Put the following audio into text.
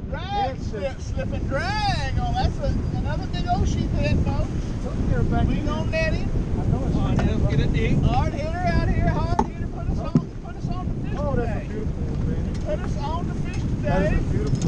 Drag, slip and drag. Oh, that's another big old sheephead, folks. We gonna net him. Hard hitter, get it deep. Hard hitter out here, hard hitter. Put us on the fish Oh, that's a today. beautiful one, baby. Put us on the fish That is today. a beautiful